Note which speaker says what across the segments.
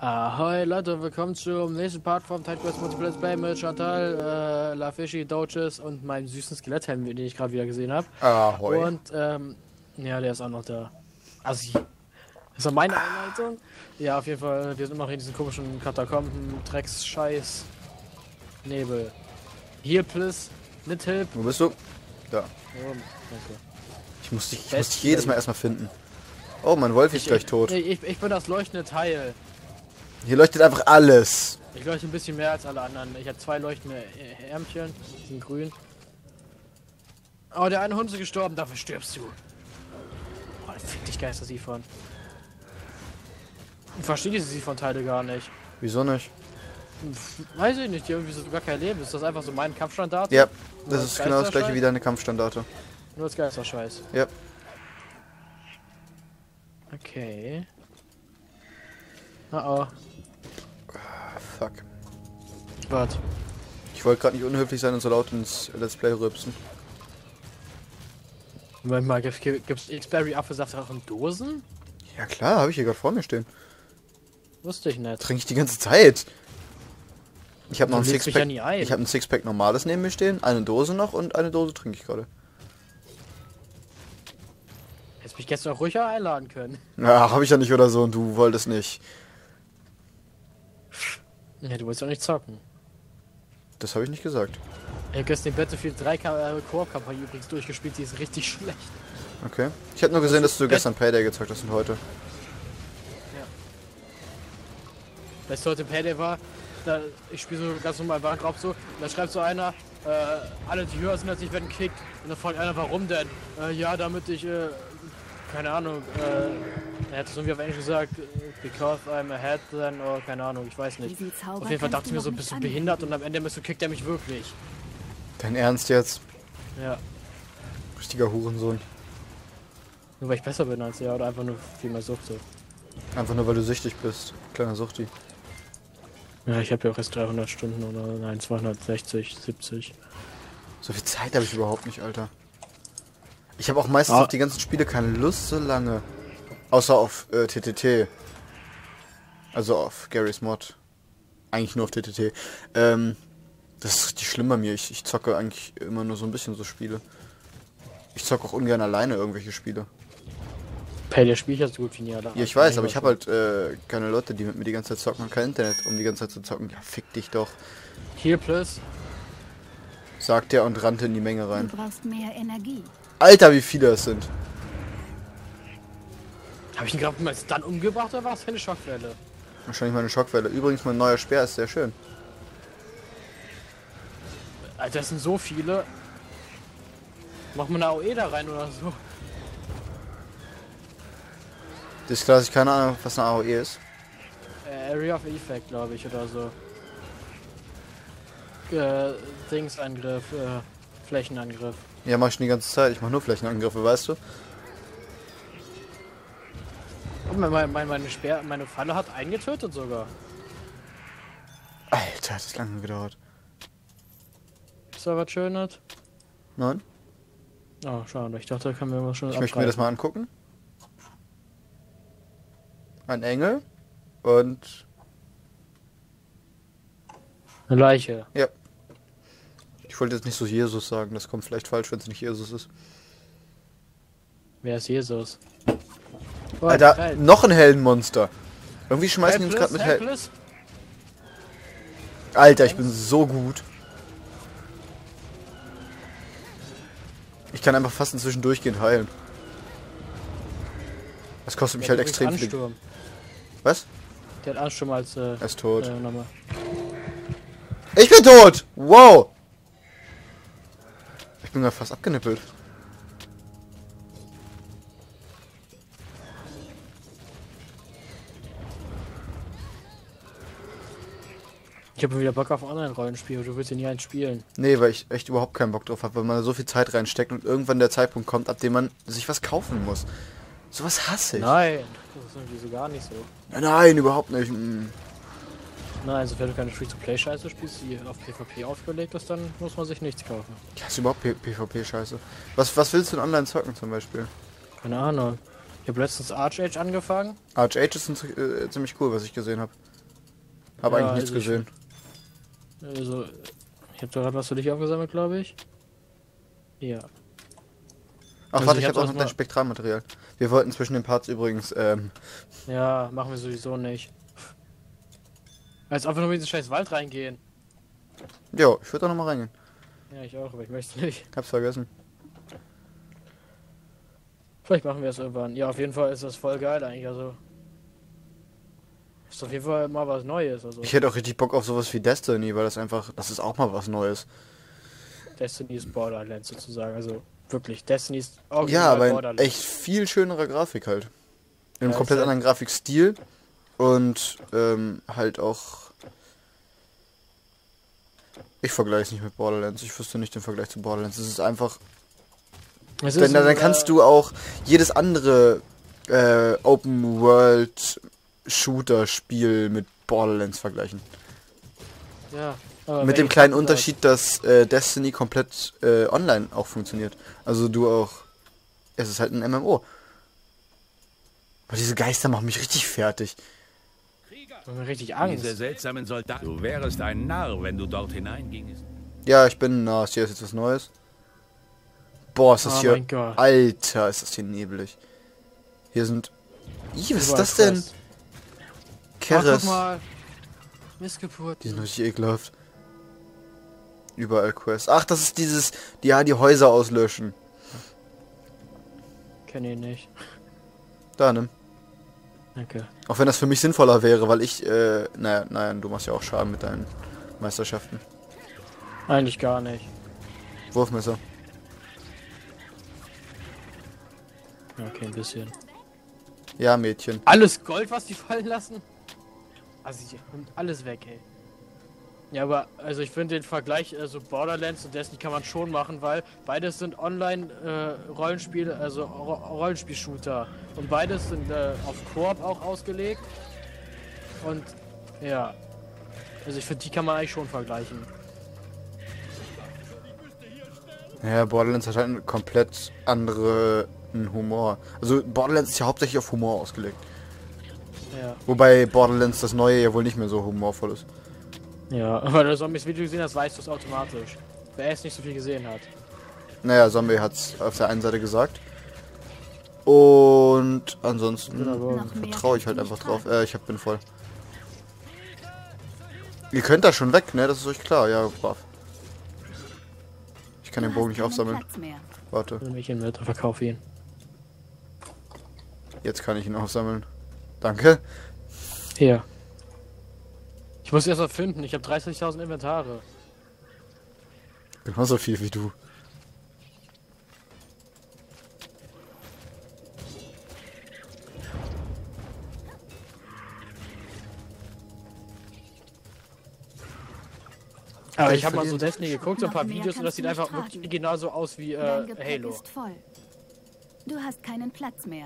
Speaker 1: Ahoi Leute, willkommen zum nächsten Part vom Tide Quest Multiplayer Play mit Chantal, LaFishy, Doges und meinem süßen Skeletthelm, den ich gerade wieder gesehen habe.
Speaker 2: Ahoi.
Speaker 1: Und, ja, der ist auch noch da. Assi. Ist das meine Einleitung? Ja, auf jeden Fall, wir sind noch in diesen komischen Katakomben, Drecks, Scheiß, Nebel. Heal, please. Nicht help.
Speaker 2: Wo bist du? Da.
Speaker 1: Oh, danke.
Speaker 2: Ich muss dich jedes Mal erstmal finden. Oh, mein Wolf ist gleich tot.
Speaker 1: Ich bin das leuchtende Teil.
Speaker 2: Hier leuchtet einfach alles.
Speaker 1: Ich leuchte ein bisschen mehr als alle anderen. Ich habe 2 leuchtende Ärmchen, die sind grün. Oh, der eine Hund ist gestorben, dafür stirbst du. Oh, fick dich Geister Siphon. Ich verstehe diese Siphon-Teile gar nicht.
Speaker 2: Wieso nicht?
Speaker 1: Weiß ich nicht, die haben irgendwie so gar kein Leben. Ist das einfach so mein Kampfstandard?
Speaker 2: Ja,
Speaker 1: Nur
Speaker 2: das
Speaker 1: als
Speaker 2: ist genau das gleiche
Speaker 1: Geisterscheiß?
Speaker 2: wie deine Kampfstandarte.
Speaker 1: Nur als Geisterscheiß.
Speaker 2: Ja.
Speaker 1: Okay. Oh.
Speaker 2: Fuck.
Speaker 1: Warte.
Speaker 2: Ich wollte gerade nicht unhöflich sein und so laut ins Let's Play rülpsen.
Speaker 1: Moment mal, gibt's X-Berry Apfelsaft auch in Dosen?
Speaker 2: Ja klar, habe ich hier gerade vor mir stehen.
Speaker 1: Wusste ich nicht.
Speaker 2: Trinke ich die ganze Zeit. Ich habe noch ein
Speaker 1: Du lädst mich ja nie
Speaker 2: Sixpack.
Speaker 1: ein.
Speaker 2: Ich habe ein Sixpack normales neben mir stehen, eine Dose noch und eine Dose trinke ich gerade.
Speaker 1: Hättest mich gestern auch ruhiger einladen können.
Speaker 2: Ja, habe ich ja nicht oder so und du wolltest nicht.
Speaker 1: Ja, du willst doch nicht zocken.
Speaker 2: Das habe ich nicht gesagt.
Speaker 1: Ich habe gestern die Battlefield 3 Koop-Kampagne übrigens durchgespielt, die ist richtig schlecht.
Speaker 2: Okay. Ich habe nur gesehen, dass du gestern Payday gezockt hast und heute.
Speaker 1: Ja. Weißt du, heute Payday war, da, ich spiele so ganz normal Warenkorb so, da schreibt so einer, alle die höher sind als ich werden kickt. Und dann fragt einer, warum denn? Ja, damit ich, keine Ahnung, er hat es irgendwie auf Englisch gesagt, because I'm ahead then, oder keine Ahnung, ich weiß nicht. Auf jeden Fall dachte ich mir so, bist du behindert und am Ende kickt er mich wirklich.
Speaker 2: Dein Ernst jetzt?
Speaker 1: Ja.
Speaker 2: Richtiger Hurensohn.
Speaker 1: Nur weil ich besser bin als er oder einfach nur viel mehr Sucht so.
Speaker 2: Einfach nur weil du süchtig bist. Kleiner Suchti.
Speaker 1: Ja, ich habe ja auch erst 300 Stunden oder nein, 260, 70.
Speaker 2: So viel Zeit habe ich überhaupt nicht, Alter. Ich habe auch meistens auf die ganzen Spiele keine Lust so lange. Außer auf TTT. Also auf Garry's Mod. Eigentlich nur auf TTT. Das ist richtig schlimm bei mir. Ich zocke eigentlich immer nur so ein bisschen so Spiele. Ich zocke auch ungern alleine irgendwelche Spiele.
Speaker 1: Payday spiele ich ja so gut wie nie alle.
Speaker 2: Ja, ich weiß, aber ich habe halt keine Leute, die mit mir die ganze Zeit zocken und kein Internet, um die ganze Zeit zu zocken. Ja, fick dich doch.
Speaker 1: Hier plus.
Speaker 2: Sagt er und rannte in die Menge rein.
Speaker 3: Du brauchst mehr Energie.
Speaker 2: Alter, wie viele es sind.
Speaker 1: Habe ich ihn gerade mal dann umgebracht oder war es eine Schockwelle?
Speaker 2: Wahrscheinlich meine Schockwelle. Übrigens, mein neuer Speer ist sehr schön.
Speaker 1: Alter, das sind so viele. Mach mal eine AOE da rein oder so.
Speaker 2: Das ist klar, dass ich keine Ahnung, was eine AOE ist.
Speaker 1: Area of Effect, glaube ich, oder so. Dingsangriff, Flächenangriff.
Speaker 2: Ja, mach ich schon die ganze Zeit. Ich mach nur Flächenangriffe, weißt du?
Speaker 1: Und meine Falle hat eingetötet sogar.
Speaker 2: Alter, das hat lange gedauert.
Speaker 1: Ist da was Schönes?
Speaker 2: Nein?
Speaker 1: Oh, schade. Ich dachte, da können wir irgendwas schon
Speaker 2: Ich möchte mir das mal angucken. Ein Engel. Und...
Speaker 1: Eine Leiche.
Speaker 2: Ja. Ich wollte jetzt nicht so Jesus sagen. Das kommt vielleicht falsch, wenn es nicht Jesus ist.
Speaker 1: Wer ist Jesus? Oh,
Speaker 2: Alter,
Speaker 1: geil.
Speaker 2: noch ein Heldenmonster. Irgendwie schmeißen die uns gerade mit Helden.
Speaker 1: Helpless?
Speaker 2: Alter, ich bin so gut. Ich kann einfach fast inzwischen durchgehend heilen. Das kostet mich
Speaker 1: Der
Speaker 2: halt
Speaker 1: hat
Speaker 2: extrem
Speaker 1: übrigens
Speaker 2: viel.
Speaker 1: Ansturm.
Speaker 2: Was?
Speaker 1: Der hat Ansturm als,
Speaker 2: Er ist tot.
Speaker 1: nochmal.
Speaker 2: Ich bin tot! Wow! Ich bin gerade fast abgenippelt.
Speaker 1: Ich habe wieder Bock auf Online-Rollenspiel, du willst ja nie eins spielen.
Speaker 2: Nee, weil ich echt überhaupt keinen Bock drauf habe, weil man da so viel Zeit reinsteckt und irgendwann der Zeitpunkt kommt, ab dem man sich was kaufen muss. Sowas hasse ich.
Speaker 1: Nein, das ist irgendwie so gar nicht so.
Speaker 2: Nein, überhaupt nicht.
Speaker 1: Nein, also wenn du keine Free-to-Play-Scheiße spielst, die auf PvP aufgelegt ist, dann muss man sich nichts kaufen.
Speaker 2: Ja, ist überhaupt PvP-Scheiße. Was willst du denn online zocken zum Beispiel?
Speaker 1: Keine Ahnung. Ich habe letztens Arch Age angefangen.
Speaker 2: Arch Age ist ziemlich cool, was ich gesehen habe. Habe
Speaker 1: Ja,
Speaker 2: eigentlich nichts
Speaker 1: also
Speaker 2: gesehen.
Speaker 1: Also, ich habe da gerade was für dich aufgesammelt, glaube ich. Ja.
Speaker 2: Ach,
Speaker 1: Also
Speaker 2: warte,
Speaker 1: ich
Speaker 2: ich
Speaker 1: hab
Speaker 2: habe auch
Speaker 1: das
Speaker 2: noch dein
Speaker 1: mal-
Speaker 2: Spektralmaterial. Wir wollten zwischen den Parts übrigens,
Speaker 1: Ja, machen wir sowieso nicht. Als ob wir nur in diesen scheiß Wald reingehen.
Speaker 2: jo, ich würde da nochmal reingehen.
Speaker 1: Ja, ich auch, aber ich möchte nicht.
Speaker 2: Hab's vergessen.
Speaker 1: Vielleicht machen wir es irgendwann. Ja, auf jeden Fall ist das voll geil eigentlich. Also. Ist auf jeden Fall mal was Neues. Also.
Speaker 2: Ich hätte auch richtig Bock auf sowas wie Destiny, weil das ist auch mal was Neues.
Speaker 1: Destiny ist Borderlands sozusagen. Also wirklich, Destiny ist
Speaker 2: Ja, aber in
Speaker 1: Borderlands.
Speaker 2: echt viel schönerer Grafik halt. In einem
Speaker 1: Ja,
Speaker 2: komplett
Speaker 1: ist halt-
Speaker 2: anderen Grafikstil und halt auch. Ich vergleiche es nicht mit Borderlands. Ich wüsste nicht den Vergleich zu Borderlands. Es ist einfach.
Speaker 1: Es
Speaker 2: Denn
Speaker 1: ist
Speaker 2: dann kannst du auch jedes andere Open World Shooter Spiel mit Borderlands vergleichen.
Speaker 1: Ja, aber
Speaker 2: Mit dem kleinen Unterschied, dass Destiny komplett online auch funktioniert. Also du auch. Es ist halt ein MMO. Aber diese Geister machen mich richtig fertig.
Speaker 1: Ich hab mir richtig Angst.
Speaker 3: Diese seltsamen Soldaten. Du wärest ein Narr, wenn du dort hineingingst.
Speaker 2: Ja, ich bin nass. Hier ist jetzt was Neues. Boah, ist das
Speaker 1: Oh
Speaker 2: hier.
Speaker 1: mein Gott.
Speaker 2: Alter, ist das hier nebelig. Hier sind. Ih, was ist das denn?
Speaker 1: Ach,
Speaker 2: Keres.
Speaker 1: guck mal. Missgeburt.
Speaker 2: Die sind richtig ekelhaft. Überall Quests. Ach, das ist dieses. Ja, die Häuser auslöschen.
Speaker 1: Kenn ihn nicht.
Speaker 2: Da, nimm.
Speaker 1: Danke.
Speaker 2: Auch wenn das für mich sinnvoller wäre, weil ich. Naja, du machst ja auch Schaden mit deinen Meisterschaften.
Speaker 1: Eigentlich gar nicht.
Speaker 2: Wurfmesser.
Speaker 1: Okay, ein bisschen.
Speaker 2: Ja, Mädchen.
Speaker 1: Alles Gold, was die fallen lassen? Also, die nimmt alles weg, ey. Ja, aber, also ich finde den Vergleich, also Borderlands und Destiny kann man schon machen, weil beides sind Online-Rollenspiele, also Rollenspiel-Shooter. Und beides sind auf Koop auch ausgelegt. Und, ja. Also ich finde, die kann man eigentlich schon vergleichen.
Speaker 2: Ja, Borderlands hat halt einen komplett anderen Humor. Also Borderlands ist ja hauptsächlich auf Humor ausgelegt.
Speaker 1: Ja.
Speaker 2: Wobei Borderlands das neue ja wohl nicht mehr so humorvoll ist.
Speaker 1: Ja, aber der Zombies Video gesehen hast, weißt du es automatisch. Wer erst nicht so viel gesehen hat.
Speaker 2: Naja, Zombie hat's auf der einen Seite gesagt. Und ansonsten
Speaker 1: Genau.
Speaker 2: vertraue ich halt einfach drauf. Bin voll. Ihr könnt da schon weg, ne? Das ist euch klar. Ja, brav. Ich kann den Bogen nicht aufsammeln. Warte,
Speaker 1: Nimm ich ihn mit und verkaufe ihn.
Speaker 2: jetzt kann ich ihn aufsammeln. Danke.
Speaker 1: Hier. Ich muss erst mal finden, ich habe 30.000 Inventare.
Speaker 2: Genauso viel wie du.
Speaker 1: Aber
Speaker 2: ich
Speaker 1: ich habe mal so
Speaker 2: verlieren.
Speaker 1: Destiny geguckt, so ein paar Videos und das sieht einfach wirklich genauso aus wie
Speaker 4: Dein Gepäck
Speaker 1: Halo.
Speaker 4: ist voll. Du hast keinen Platz mehr.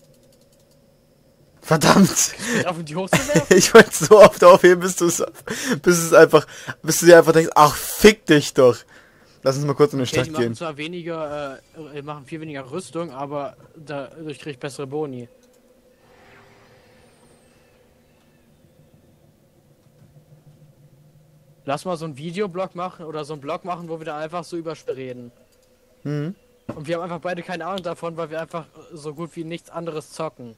Speaker 2: Verdammt!
Speaker 1: Auf die hochzuwerfen?
Speaker 2: Ich wollte so oft aufheben, bis du dir einfach denkst, ach, fick dich doch. Lass uns mal kurz in die
Speaker 1: Okay,
Speaker 2: Stadt
Speaker 1: die machen
Speaker 2: gehen.
Speaker 1: zwar weniger, machen viel weniger Rüstung, aber dadurch krieg ich bessere Boni. Lass mal so einen Videoblog machen oder so einen Blog machen, wo wir da einfach so über Spiele reden.
Speaker 2: Mhm.
Speaker 1: Und wir haben einfach beide keine Ahnung davon, weil wir einfach so gut wie nichts anderes zocken.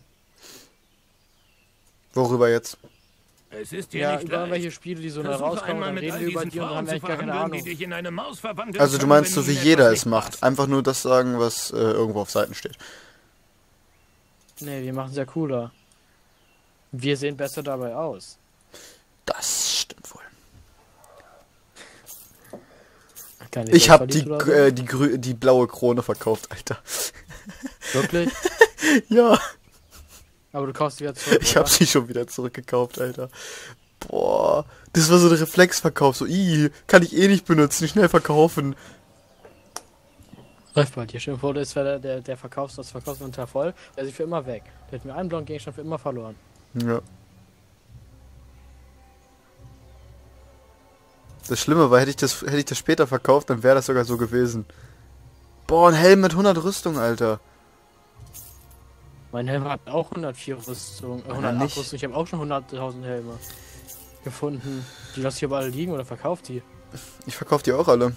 Speaker 2: Worüber jetzt?
Speaker 3: Es ist dir
Speaker 1: Ja,
Speaker 3: nicht
Speaker 1: über
Speaker 3: leicht.
Speaker 1: irgendwelche Spiele, die so neu
Speaker 3: Versuch
Speaker 1: rauskommen,
Speaker 3: einmal
Speaker 1: dann
Speaker 3: mit
Speaker 1: reden
Speaker 3: all
Speaker 1: wir über
Speaker 3: diesen
Speaker 1: die und dann haben
Speaker 3: Frauen
Speaker 1: wir
Speaker 3: zu
Speaker 1: echt gar keine
Speaker 3: verhandeln, die
Speaker 1: Ahnung.
Speaker 3: dich in eine Maus verwandeln
Speaker 2: Also du
Speaker 3: können,
Speaker 2: meinst
Speaker 3: wenn
Speaker 2: so wie
Speaker 3: ihnen
Speaker 2: jeder
Speaker 3: etwas
Speaker 2: es
Speaker 3: nicht
Speaker 2: macht.
Speaker 3: passt.
Speaker 2: Einfach nur das sagen, was irgendwo auf Seiten steht.
Speaker 1: Nee, wir machen es ja cooler. Wir sehen besser dabei aus.
Speaker 2: Das stimmt wohl.
Speaker 1: Keine
Speaker 2: Ich habe die,
Speaker 1: Selbstverliebt oder so?
Speaker 2: die blaue Krone verkauft, Alter.
Speaker 1: Wirklich?
Speaker 2: Ja,
Speaker 1: Aber du kaufst die wieder zurück,
Speaker 2: ich
Speaker 1: oder?
Speaker 2: habe sie schon wieder zurückgekauft, Alter. Boah, das war so ein Reflexverkauf. So, kann ich eh nicht benutzen, schnell verkaufen.
Speaker 1: Läuft bald hier. Stell dir vor, das wäre der Verkaufsinventar voll. Der ist für immer weg. Der hat mir einen blauen Gegenstand für immer verloren.
Speaker 2: Ja. Das Schlimme war, hätte ich das später verkauft, dann wäre das sogar so gewesen. Boah, ein Helm mit 100 Rüstung, Alter.
Speaker 1: Mein Helm hat auch 104 Rüstung, 108
Speaker 2: nicht.
Speaker 1: Rüstung. Ich habe auch schon 100.000 Helme. gefunden. Die lasse ich aber alle liegen oder verkauft die?
Speaker 2: Ich verkaufe die auch alle.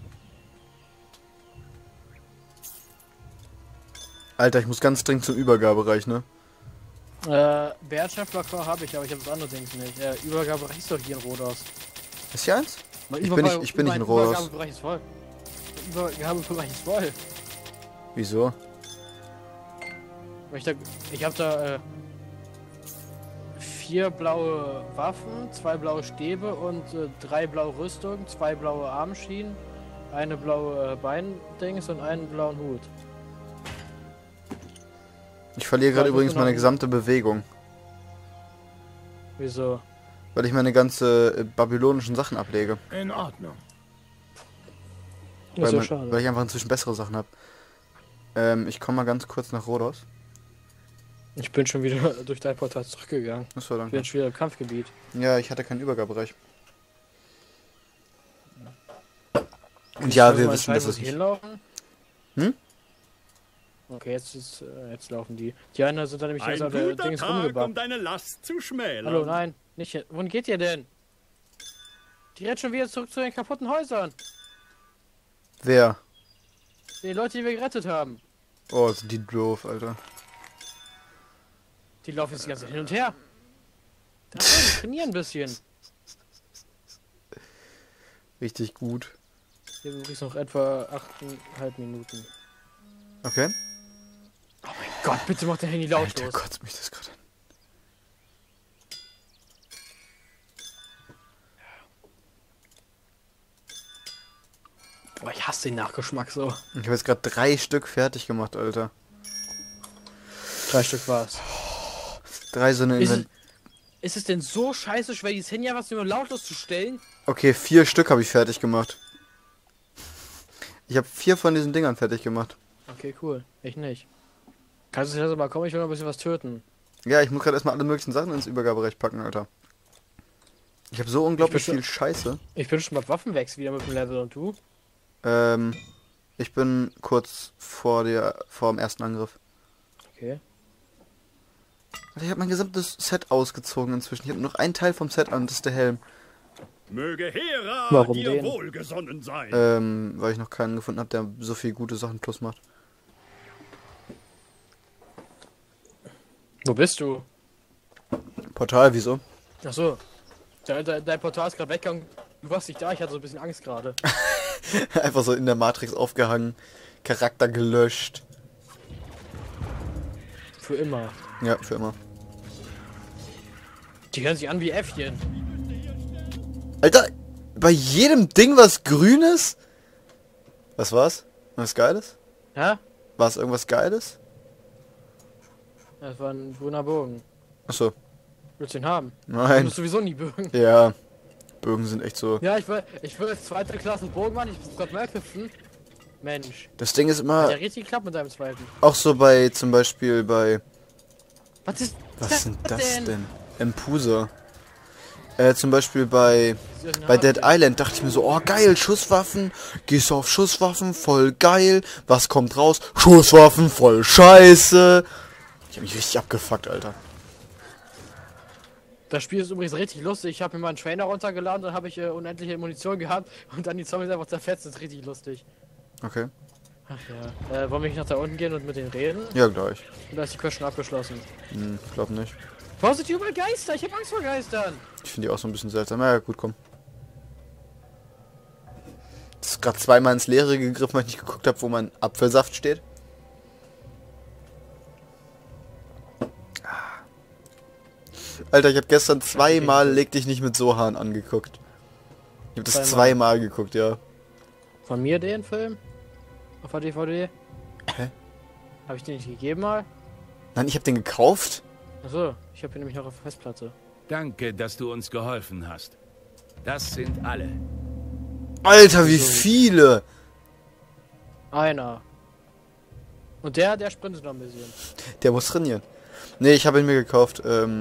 Speaker 2: Alter, ich muss ganz dringend zum Übergabereich, ne?
Speaker 1: Bärenschäftler habe ich, aber ich habe das andere Dings nicht. Übergabereich ist doch hier in Rodos.
Speaker 2: Ist hier eins?
Speaker 1: Mein
Speaker 2: Ich bin nicht in Rodos.
Speaker 1: Übergabebereich ist voll. Übergabebereich ist voll.
Speaker 2: Wieso?
Speaker 1: Ich habe da 4 blaue Waffen, 2 blaue Stäbe und 3 blaue Rüstungen, 2 blaue Armschienen, eine blaue Beindings und einen blauen Hut.
Speaker 2: Ich verliere gerade übrigens meine gesamte Bewegung.
Speaker 1: Wieso?
Speaker 2: Weil ich meine ganze babylonischen Sachen ablege.
Speaker 3: In Ordnung.
Speaker 1: Das ist ja schade.
Speaker 2: Weil ich einfach inzwischen bessere Sachen habe. Ich komme mal ganz kurz nach Rhodos.
Speaker 1: Ich bin schon wieder durch dein Portal zurückgegangen.
Speaker 2: Das war
Speaker 1: Ich bin schon wieder im Kampfgebiet.
Speaker 2: Ja, ich hatte keinen Übergabereich. Und ja, wir wissen, dass es nicht...
Speaker 1: hinlaufen?
Speaker 2: Hm?
Speaker 1: Okay, jetzt laufen die. Die einen sind da nämlich
Speaker 3: Ein
Speaker 1: erst auf der
Speaker 3: guter
Speaker 1: Dings
Speaker 3: Tag,
Speaker 1: rumgebackt.
Speaker 3: um deine Last zu schmälern.
Speaker 1: Hallo, nein, nicht hier. Wohin geht ihr denn? Die rennt schon wieder zurück zu den kaputten Häusern.
Speaker 2: Wer?
Speaker 1: Die Leute, die wir gerettet haben.
Speaker 2: Oh, sind die doof, Alter.
Speaker 1: Die laufen jetzt die ganze Zeit hin und her. Die trainieren ein bisschen.
Speaker 2: Richtig gut.
Speaker 1: Hier übrigens noch etwa 8,5 Minuten.
Speaker 2: Okay.
Speaker 1: Oh mein Gott, bitte mach dein Handy
Speaker 2: Alter,
Speaker 1: lautlos.
Speaker 2: kotzt mich das gerade an.
Speaker 1: Boah, ich hasse den Nachgeschmack so.
Speaker 2: Ich habe jetzt gerade 3 Stück fertig gemacht, Alter.
Speaker 1: 3 Stück war's.
Speaker 2: 3 so eine
Speaker 1: Ist es denn so scheiße schwer, dieses Handy einfach nur lautlos zu stellen?
Speaker 2: Okay, 4 Stück habe ich fertig gemacht. Ich habe 4 von diesen Dingern fertig gemacht.
Speaker 1: Okay, cool. Ich nicht. Kannst du jetzt aber kommen, ich will noch ein bisschen was töten.
Speaker 2: Ja, ich muss gerade erstmal alle möglichen Sachen ins Übergaberecht packen, Alter. Ich habe so unglaublich viel Scheiße.
Speaker 1: Ich bin schon bei Waffenwechsel wieder mit dem Level und du?
Speaker 2: Ich bin kurz vor dem ersten Angriff.
Speaker 1: Okay.
Speaker 2: Ich habe mein gesamtes Set ausgezogen inzwischen. Ich habe nur noch einen Teil vom Set an, das ist der Helm.
Speaker 3: Möge Hera
Speaker 1: Warum
Speaker 3: dir
Speaker 1: den?
Speaker 3: wohlgesonnen sein.
Speaker 2: Weil ich noch keinen gefunden habe, der so viel gute Sachen plus macht.
Speaker 1: Wo bist du?
Speaker 2: Portal, wieso?
Speaker 1: Achso. Dein Portal ist gerade weggegangen. Du warst nicht da, ich hatte so ein bisschen Angst gerade.
Speaker 2: Einfach so in der Matrix aufgehangen. Charakter gelöscht.
Speaker 1: Für immer.
Speaker 2: Ja, für immer.
Speaker 1: Die hören sich an wie Äffchen.
Speaker 2: Alter, bei jedem Ding was Grünes? Was war's? Was Geiles?
Speaker 1: Ja?
Speaker 2: War es irgendwas Geiles?
Speaker 1: Das war ein grüner Bogen.
Speaker 2: Achso.
Speaker 1: Willst du ihn haben? Du
Speaker 2: Nein.
Speaker 1: musst sowieso nie Bögen.
Speaker 2: Ja. Bögen sind echt so.
Speaker 1: Ja, ich will als zweite Klasse Bogen machen, ich muss Gott mal hüpfen. Mensch.
Speaker 2: Das Ding ist
Speaker 1: Hat
Speaker 2: immer
Speaker 1: ja richtig geklappt mit deinem zweiten.
Speaker 2: auch so bei, zum Beispiel bei.
Speaker 1: Was ist
Speaker 2: Was sind das denn? Empuser. Zum Beispiel bei
Speaker 1: denn?
Speaker 2: Dead Island dachte ich mir so, oh geil, Schusswaffen, gehst du auf Schusswaffen, voll geil, was kommt raus? Schusswaffen, voll scheiße. Ich hab mich richtig abgefuckt, Alter.
Speaker 1: Das Spiel ist übrigens richtig lustig. Ich habe mir mal einen Trainer runtergeladen, dann habe ich unendliche Munition gehabt und dann die Zombies einfach zerfetzt. Das ist richtig lustig.
Speaker 2: Okay.
Speaker 1: Ach ja. Wollen wir nicht nach da unten gehen und mit denen reden?
Speaker 2: Ja, gleich.
Speaker 1: Und da ist die Quest schon abgeschlossen.
Speaker 2: Glaub nicht.
Speaker 1: Warum sind hier überall Geister? Ich habe Angst vor Geistern.
Speaker 2: Ich finde die auch so ein bisschen seltsam. Ja, gut, komm. Das ist gerade zweimal ins Leere gegriffen, weil ich nicht geguckt habe, wo mein Apfelsaft steht. Alter, ich habe gestern zweimal Leg dich nicht mit Sohan angeguckt. Ich habe das zweimal geguckt, ja.
Speaker 1: Von mir den Film? Auf der DVD?
Speaker 2: Hä?
Speaker 1: Habe ich den nicht gegeben mal?
Speaker 2: Nein, ich habe den gekauft.
Speaker 1: Achso, ich habe ihn nämlich noch auf der Festplatte.
Speaker 3: Danke, dass du uns geholfen hast. Das sind alle.
Speaker 2: Alter, wie viele!
Speaker 1: Einer. Und der sprintet noch ein bisschen.
Speaker 2: Der muss trainieren. Nee, ich habe ihn mir gekauft.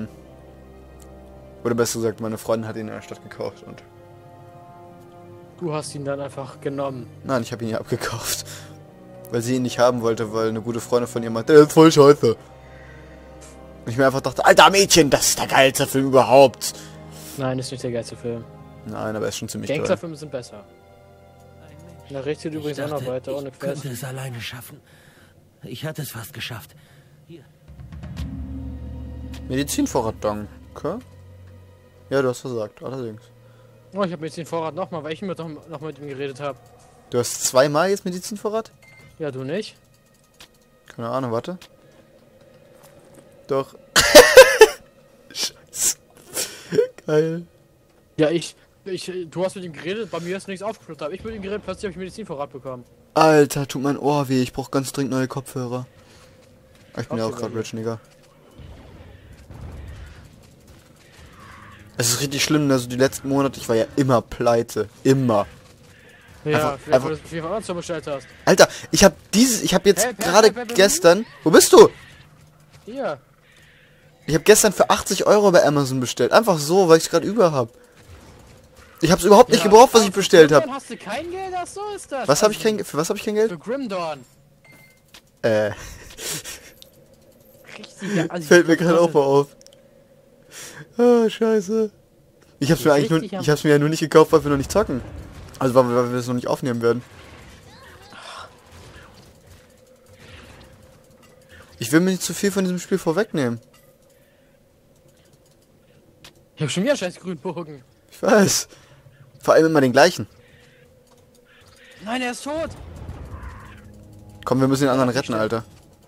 Speaker 2: Oder besser gesagt, meine Freundin hat ihn in der Stadt gekauft und.
Speaker 1: Du hast ihn dann einfach genommen.
Speaker 2: Nein, ich habe ihn ihr abgekauft. Weil sie ihn nicht haben wollte, weil eine gute Freundin von ihr meinte, der ist voll scheiße. Und ich mir einfach dachte, alter Mädchen, das ist der geilste Film überhaupt.
Speaker 1: Nein, ist nicht der geilste Film.
Speaker 2: Nein, aber er ist schon ziemlich toll.
Speaker 1: Gangsterfilme sind besser. Nach rechts geht übrigens auch noch weiter, ohne
Speaker 5: Ich
Speaker 1: Quest.
Speaker 5: könnte es alleine schaffen. Ich hatte es fast geschafft. Hier.
Speaker 2: Medizinvorrat, danke. Ja, du hast versagt, allerdings.
Speaker 1: Oh, ich habe jetzt den Vorrat nochmal, weil ich noch mit ihm geredet habe.
Speaker 2: Du hast zweimal jetzt Medizinvorrat?
Speaker 1: Ja, du nicht?
Speaker 2: Keine Ahnung, warte. Doch. Scheiße. Geil.
Speaker 1: Ja, du hast mit ihm geredet, bei mir ist nichts aufgeschluckt. Habe ich mit ihm geredet, plötzlich habe ich Medizinvorrat bekommen.
Speaker 2: Alter, tut mein Ohr weh. Ich brauche ganz dringend neue Kopfhörer. Ich bin ja auch gerade
Speaker 1: Kopfhörer.
Speaker 2: rich, Nigga. Es ist richtig schlimm, also die letzten Monate, ich war ja immer pleite. Immer.
Speaker 1: Ja,
Speaker 2: Einfach-
Speaker 1: vielleicht weil du viel von Amazon bestellt hast.
Speaker 2: Alter, ich habe jetzt
Speaker 1: Hey,
Speaker 2: gerade
Speaker 1: hey,
Speaker 2: gestern... Wo bist du?
Speaker 1: Hier.
Speaker 2: Ich habe gestern für 80 € bei Amazon bestellt. Einfach so, weil ich es gerade über habe. Ich habe es überhaupt nicht gebraucht, was ich bestellt habe.
Speaker 1: Grimdorn hast du kein Geld? Ach so ist das.
Speaker 2: Was habe ich für was habe ich kein Geld?
Speaker 1: Für Grimdorn. Richtig, also
Speaker 2: Fällt mir gerade auch mal auf. Ah, scheiße. Ich hab's mir eigentlich nur,
Speaker 1: Richtig am-
Speaker 2: ich hab's mir ja nur nicht gekauft, weil wir noch nicht zocken. Also weil wir es noch nicht aufnehmen werden. Ich will mir nicht zu viel von diesem Spiel vorwegnehmen.
Speaker 1: Ich hab schon wieder scheiß Grünbogen.
Speaker 2: Ich weiß. Vor allem immer den gleichen.
Speaker 1: Nein, er ist tot.
Speaker 2: Komm, wir müssen den anderen retten, Alter.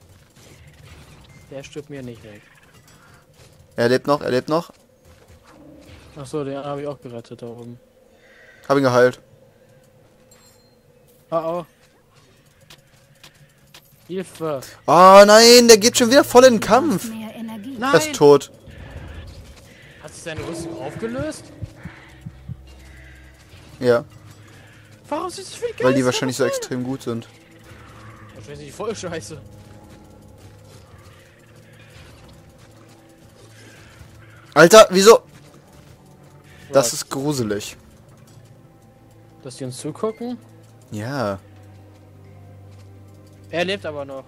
Speaker 1: Der stirbt mir nicht weg.
Speaker 2: Er lebt noch, er lebt noch.
Speaker 1: Ach so, den habe ich auch gerettet da oben.
Speaker 2: Hab ihn geheilt.
Speaker 1: Oh oh. Hilfe.
Speaker 2: Oh nein, der geht schon wieder voll in den Kampf.
Speaker 4: Mehr Energie.
Speaker 2: Er ist
Speaker 1: Nein!
Speaker 2: tot.
Speaker 1: Hat sich seine Rüstung aufgelöst?
Speaker 2: Ja,
Speaker 1: Warum sind sie viel Geister?
Speaker 2: weil die wahrscheinlich so extrem gut sind.
Speaker 1: Wahrscheinlich sind die voll scheiße.
Speaker 2: Alter, wieso? Das ist gruselig.
Speaker 1: Dass die uns zugucken?
Speaker 2: Ja.
Speaker 1: Er lebt aber noch.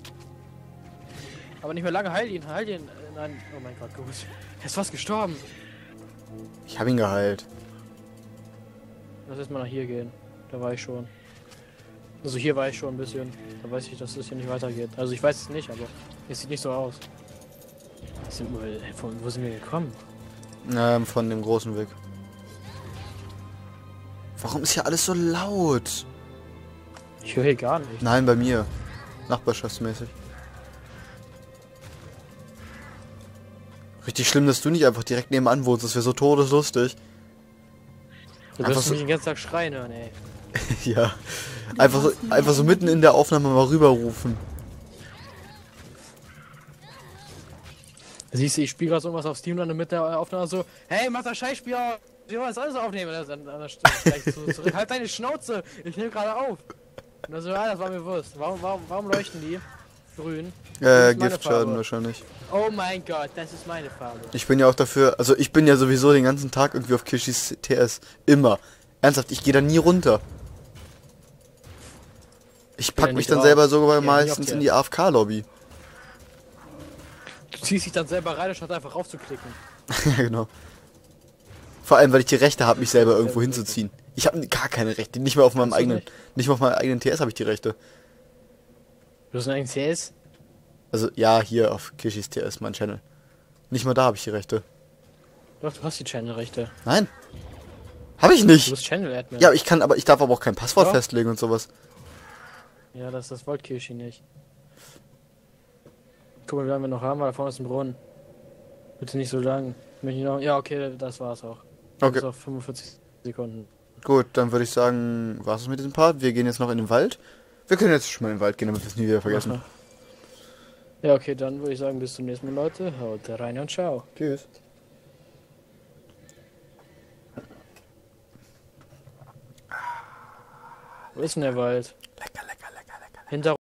Speaker 1: Aber nicht mehr lange, heil ihn. Nein, oh mein Gott, gut. Er ist fast gestorben.
Speaker 2: Ich hab ihn geheilt.
Speaker 1: Lass erst mal nach hier gehen. Da war ich schon. Also hier war ich schon ein bisschen. Da weiß ich, dass das hier nicht weitergeht. Also ich weiß es nicht, aber es sieht nicht so aus. Wo sind wir gekommen?
Speaker 2: Von dem großen Weg. Warum ist hier alles so laut?
Speaker 1: Ich höre hier gar nicht.
Speaker 2: Nein, bei mir. Nachbarschaftsmäßig. Richtig schlimm, dass du nicht einfach direkt nebenan wohnst. Das wäre so todeslustig.
Speaker 1: Du
Speaker 2: Einfach
Speaker 1: wirst
Speaker 2: so-
Speaker 1: mich den ganzen Tag schreien hören, ey.
Speaker 2: Ja. Einfach so mitten in der Aufnahme mal rüberrufen.
Speaker 1: Siehst du, ich spiele gerade irgendwas auf Steam dann mit der Aufnahme so, hey, mach das Scheißspiel auf, wir wollen das alles aufnehmen. Dann gleich so zurück. Halt deine Schnauze, ich nehme gerade auf. Und dann so, ja, das war mir bewusst. Warum leuchten die grün? Das ist meine
Speaker 2: Giftschaden
Speaker 1: Farbe.
Speaker 2: wahrscheinlich.
Speaker 1: Oh mein Gott, das ist meine Farbe.
Speaker 2: Ich bin ja auch dafür, also ich bin ja sowieso den ganzen Tag irgendwie auf Kishis TS. Immer. Ernsthaft, ich gehe da nie runter. Ich
Speaker 1: bin
Speaker 2: pack
Speaker 1: ja
Speaker 2: mich
Speaker 1: nicht
Speaker 2: dann
Speaker 1: drauf.
Speaker 2: selber sogar
Speaker 1: Ja, nie
Speaker 2: meistens
Speaker 1: auf
Speaker 2: in die AFK-Lobby.
Speaker 1: Du ziehst dich dann selber rein, statt einfach raufzuklicken.
Speaker 2: Ja, genau. Vor allem, weil ich die Rechte habe, mich selber irgendwo hinzuziehen. Ich habe gar keine Rechte, nicht mal auf meinem
Speaker 1: Hast du
Speaker 2: eigenen,
Speaker 1: nicht?
Speaker 2: nicht mal auf meinem eigenen TS habe ich die Rechte.
Speaker 1: Du hast einen CS?
Speaker 2: Also ja, hier auf Kishis TS, mein Channel. Nicht mal da habe ich die Rechte.
Speaker 1: Doch, du hast die Channel-Rechte.
Speaker 2: Nein. Habe ich
Speaker 1: Du
Speaker 2: nicht.
Speaker 1: bist Channel-Admin.
Speaker 2: Ja, ich darf aber auch kein Passwort
Speaker 1: Doch.
Speaker 2: festlegen und sowas.
Speaker 1: Ja, das wollte Kirschi nicht. Guck mal, wie lange wir noch haben, weil da vorne ist ein Brunnen. Bitte nicht so lang. Möchte ich noch... Ja, okay, das war's auch.
Speaker 2: Okay.
Speaker 1: Bis auf 45 Sekunden.
Speaker 2: Gut, dann würde ich sagen, war's es mit diesem Part. Wir gehen jetzt noch in den Wald. Wir können jetzt schon mal in den Wald gehen, damit wir es nie wieder vergessen.
Speaker 1: Aha. Ja, okay, dann würde ich sagen, bis zum nächsten Mal, Leute. Haut rein und ciao.
Speaker 2: Tschüss.
Speaker 1: Wo ist denn der Wald?
Speaker 2: Lecker, lecker, lecker, lecker.
Speaker 1: Hinter